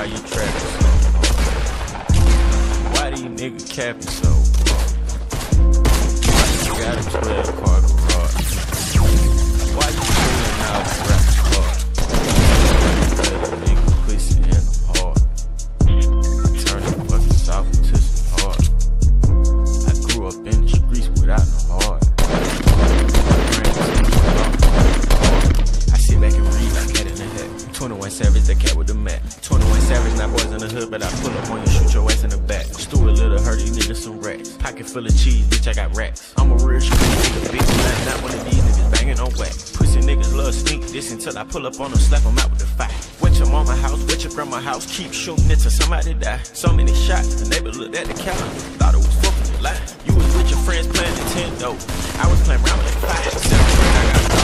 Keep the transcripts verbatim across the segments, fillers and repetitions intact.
why you trapping so hard? Why these niggas capping so hard? Why you got a twelve car garage? Why you pulling out the rap hard? Let a nigga pussy in the hard. I turn the fucking south to some hard. I grew up in the streets without no heart. I sit back and read like cat in the hat. twenty-one Savage, the cat with the mat. twenty-one Savage, not boys in the hood, but I pull up on you, shoot your ass in the back. Stew a little, hurt these niggas some racks. Pocket full of cheese, bitch, I got racks. I'm a real shooter, nigga, bitch, not, not one of these niggas banging on whack. Pussy niggas love sneak this until I pull up on them, slap them out with the fire. Wet your mama house, wet your grandma house, keep shooting until somebody die. So many shots, the neighbor looked at the calendar, thought it was fucking a lie. You was with your friends playing Nintendo, I was playing around with that fire. Seventh grade, I got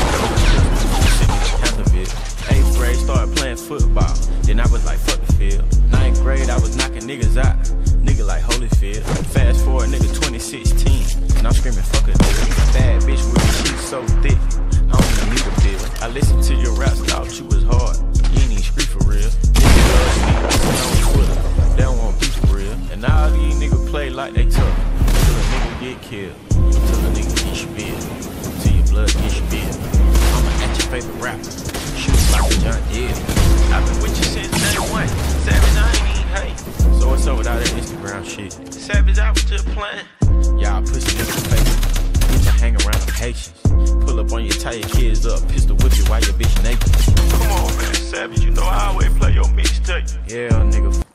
eighth grade, started playing football. Then I was like, fuck the field. Ninth grade, I was knocking niggas out. Nigga like Holyfield. Fast forward, nigga, twenty sixteen. And I'm screaming, fuck a nigga. Bad bitch with me, she so thick. I don't even need a bill. I listened to your raps, thought you was hard. You ain't even street for real. Niggas love sneak, on Twitter. They don't want beef for real. And all these niggas play like they tough. Till a nigga get killed. Till a nigga get spilled. Till your blood get spilled. I'ma at your favorite rapper. Like a John Deere. I've been with you since day one. Savage, I ain't even hate. So what's up with all that Instagram shit? Savage, I was just playing. Y'all pussy niggas fake. Get your hang around the patience. Pull up on your, tie your kids up, pistol whip you while your bitch naked. Come on, man, Savage, you know I always play your mixtape. Yeah, nigga.